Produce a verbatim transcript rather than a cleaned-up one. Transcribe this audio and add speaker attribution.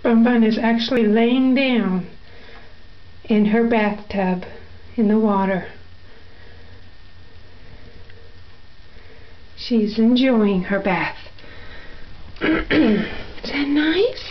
Speaker 1: BunBun is actually laying down in her bathtub in the water. She's enjoying her bath. Is that nice?